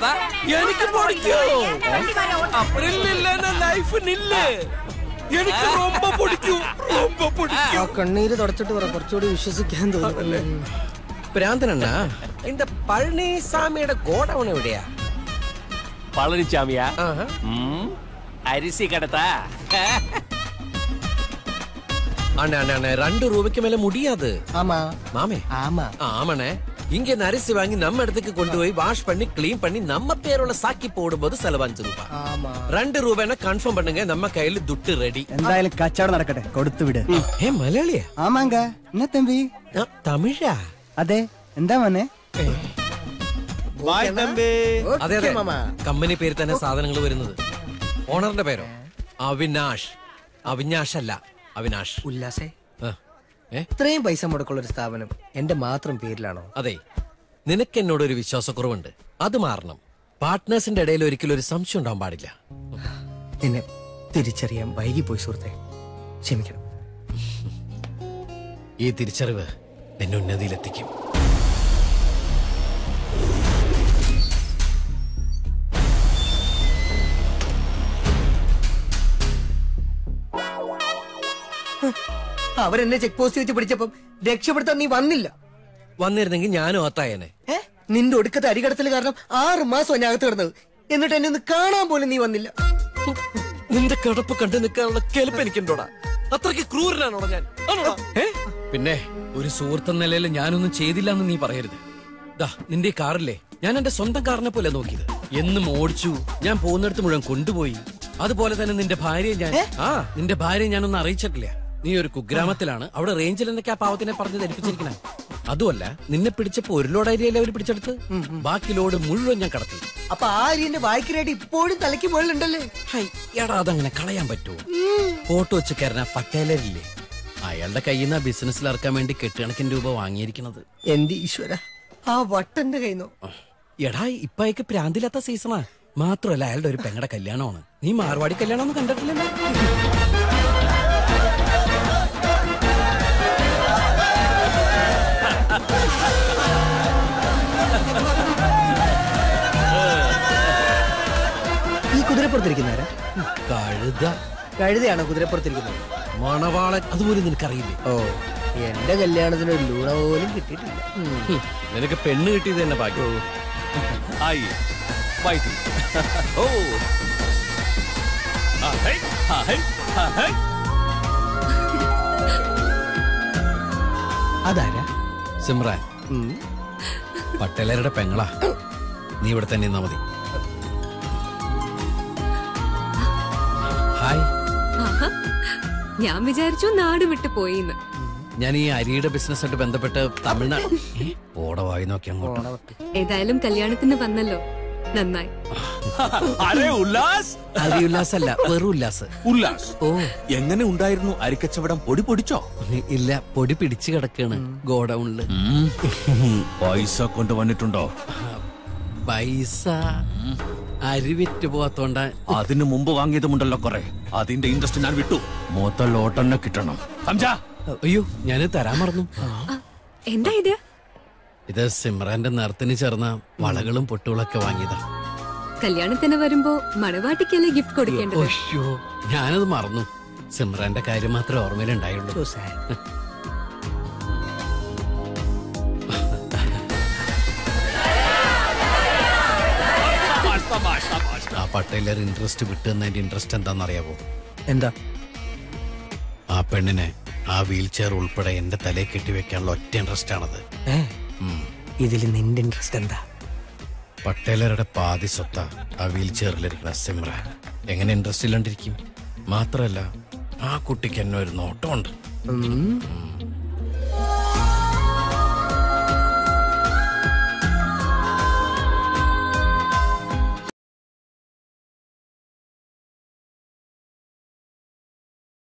போடா. எனக்கு பிடிக்கும். அப்புறம் இல்ல லைஃப் நில்லு. എനിക്ക് ரொம்ப പിടിക്കും. ரொம்ப പിടിക്കും. ആ കണ്ണീര് തുടച്ചിട്ട് പറ, കുറച്ചുകൂടി വിശ്വസിക്കാൻ തോന്നുന്നല്ലേ. പ്രാന്തനണ്ണ, இந்த പഴനിസാമിയുടെ ഗോഡൌൺ എവിടെയാ? പളനിച്ചാമിയാ? അരിസി കടത്താ? அண்ணா அண்ணா 2 ரூபாய்க்கு மேல முடியாது. ஆமா மாமே. ஆமா ஆமாண்ணே. இங்க இந்த அரிசி வாங்கி நம்ம இடத்துக்கு கொண்டு போய் வாஷ் பண்ணி கிளீன் பண்ணி நம்ம பேரோட சாக்கி போடும்போது செலவு 5 ரூபாய். ஆமா 2 ரூபாய்னா கன்ஃபார்ம் பண்ணுங்க, நம்ம கையில துட்டு ரெடி. എന്തായാലും കച്ചവടം നടക്കട്ടെ, കൊടുത്തു വിട്. ഏ മലയാളിയാ? ആമാങ്ക എന്നാ തമ്പി? തമിഴാ? അതെ, എന്താ മോനെ? അതെ അതെ, കമ്പനി പേര് തന്നെ സാധനങ്ങൾ വരുന്നത്. ഓണറിന്റെ പേരോ? അവിനാഷ്. അവിനാഷ് അല്ല, അവിനാഷ്. ഉല്ലാസേ, ഇത്രയും പൈസ മുടക്കുള്ള ഒരു സ്ഥാപനം എന്റെ മാത്രം പേരിലാണോ? അതെ, നിനക്ക് എന്നോടൊരു വിശ്വാസക്കുറവുണ്ട്, അത് മാറണം. പാർട്ട്നേഴ്സിന്റെ ഇടയിൽ ഒരിക്കലും ഒരു സംശയം ഉണ്ടാവാൻ പാടില്ല. നിന്നെ തിരിച്ചറിയാൻ വൈകിപ്പോയി സുഹൃത്തെ, ക്ഷമിക്കണം. ഈ തിരിച്ചറിവ് നിന്നെ ഉന്നതിയിലെത്തിക്കും. അവരെന്നെ ചെക്ക് പോസ്റ്റ് വെച്ച് പിടിച്ചപ്പം രക്ഷപ്പെടുത്താൻ നീ വന്നില്ല. വന്നിരുന്നെങ്കിൽ ഞാനും ഒത്തായനെ. നിന്റെ ഒടുക്കത്തെ അരികടത്തൽ കാരണം 6 മാസം ഞാൻ അകത്ത് കിടന്നത്. എന്നിട്ട് എന്നെ ഒന്ന് കാണാൻ പോലും നീ വന്നില്ല. നിന്റെ കിടപ്പ് കണ്ടു നിൽക്കാനുള്ള കെൽപ്പ് എനിക്കുണ്ടോടാ? അത്രയ്ക്ക് ക്രൂരനാണോടാ ഞാൻ? പിന്നെ ഒരു സുഹൃത്ത് നിലയിൽ ഞാനൊന്നും ചെയ്തില്ല എന്ന് നീ പറയരുത്. നിന്റെ കാറില്ലേ, ഞാൻ എന്റെ സ്വന്തം കാറിനെ പോലെ നോക്കിയത്. എന്നും ഓടിച്ചു, ഞാൻ പോകുന്നിടത്ത് മുഴുവൻ കൊണ്ടുപോയി. അതുപോലെ തന്നെ നിന്റെ ഭാര്യയെ നിന്റെ ഭാര്യയെ ഞാനൊന്നും അറിയിച്ചിട്ടില്ല. നീ ഒരു കുഗ്രാമത്തിലാണ്, അവിടെ റേഞ്ചിൽ എന്തൊക്കെ ആ പാവത്തിനെ പറഞ്ഞ് ധരിപ്പിച്ചിരിക്കണേ. അതുമല്ല, നിന്നെ പിടിച്ചപ്പോ 1 ലോഡ് അരിയല്ലേ അവര് പിടിച്ചെടുത്ത്, ബാക്കി ലോഡ് മുഴുവൻ ഞാൻ കടത്തി. അപ്പൊ ആ അരിന്റെ വായിക്കരേടി ഇപ്പോഴും തലയ്ക്ക് മുകളിലുണ്ടല്ലേ? എടാ, അതങ്ങനെ കളയാൻ പറ്റുമോ? ഫോട്ടോ വെച്ച് കയറുന്ന പട്ടേലരില്ലേ, അയാളുടെ കയ്യിൽ നിന്ന് ബിസിനസ്സിൽ ഇറക്കാൻ വേണ്ടി കെട്ടുകണക്കിന് രൂപ വാങ്ങിയിരിക്കുന്നത്. എന്റെ ഈശ്വര, ആ വട്ടന്റെ കയ്യിന്നോ? എടാ, ഇപ്പൊ അയക്ക് പ്രാന്തില്ലാത്ത സീസണാ. മാത്രമല്ല, അയാളുടെ ഒരു പെങ്ങടെ കല്യാണമാണ്. നീ മാർവാടി കല്യാണം ഒന്നും കണ്ടിട്ടില്ലല്ലോ. ഈ കുതിരപ്പുറത്തിരിക്കുന്നവരാ? കഴുതയാണോ കുതിരപ്പുറത്തിരിക്കുന്നത്? മണവാളൻ, അതുപോലും നിനക്കറിയില്ലേ? ഓ, എന്റെ കല്യാണത്തിന് ഒരു ലൂണ പോലും കിട്ടിയിട്ടില്ല. നിനക്ക് പെണ്ണ് കിട്ടിയത് തന്നെ ഭാഗ്യം. അതാരാ? സിമ്രാൻ, പട്ടേലരുടെ പെങ്ങളാ. നീ ഇവിടെ തന്നെ നിന്നാ മതി. ഹായ്. ഞാൻ വിചാരിച്ചു നാട് വിട്ടു പോയിന്ന്. ഞാൻ ഈ അരിയുടെ ബിസിനസ്സായിട്ട് ബന്ധപ്പെട്ട് തമിഴ്നാട് ഓടവായി നോക്കി അങ്ങോട്ട്. ഏതായാലും കല്യാണത്തിന് വന്നല്ലോ, നന്നായി. അരേ ഉല്ലാസ്. അരി ഉല്ലാസല്ല, വെറും ഉല്ലാസ്. ഉല്ലാസ്. ഓ, എങ്ങനെ ഉണ്ടായിരുന്നു അരിക്കച്ചവടം? പൊടി പൊടിച്ചോ? ഇല്ല, പൊടി പിടിച്ചു കിടക്കാണ് ഗോഡൌണില്. പൈസ കൊണ്ടുവന്നിട്ടുണ്ടോ? പൈസ അരി വിറ്റ് പോവാത്തോണ്ട. അതിനു മുമ്പ് വാങ്ങിയതുമുണ്ടല്ലോ കുറെ, അതിന്റെ ഇൻട്രസ്റ്റ് ഞാൻ വിട്ടു. മൊത്തം ലോട്ടന്നെ കിട്ടണം. അയ്യോ, ഞാന് തരാൻ മറന്നു. എന്താ ഇത്? ഇത് സിമ്രാന്റെ നിറത്തിന് ചേർന്ന വളകളും പൊട്ടുകളൊക്കെ വാങ്ങിയതാ. കല്യാണത്തിന് വരുമ്പോ മണവാട്ടിക്കല്ലേ ഗിഫ്റ്റ് കൊടുക്കേണ്ടത്? അയ്യോ, ഞാനത് മറന്നു. സിമ്രാന്റെ കാര്യം മാത്രമേ ഓർമ്മയിലുണ്ടായുള്ളൂ. ആ പട്ടേലർ ഇൻട്രസ്റ്റ് വിട്ടുന്നതിന്റെ ഇൻട്രസ്റ്റ് എന്താണെന്നറിയാവോ? എന്താ? ആ പെണ്ണിനെ ആ വീൽ ചെയർ ഉൾപ്പെടെ എന്റെ തലയിൽ കെട്ടിവെക്കാനുള്ള ഒറ്റ ഇൻട്രസ്റ്റ് ആണത്. ഇതിൽ നിന്റെ ഇൻട്രസ്റ്റ് എന്താ? പട്ടേലരുടെ പാതി സ്വത്ത ആ വീൽ ചെയറിലിരിക്കുന്ന സിമ്രാൻ. എങ്ങനെ ഇൻട്രസ്റ്റ് ഇല്ലാണ്ടിരിക്കും? മാത്രല്ല, ആ കുട്ടിക്ക് എന്നെ ഒരു നോട്ടമുണ്ട്.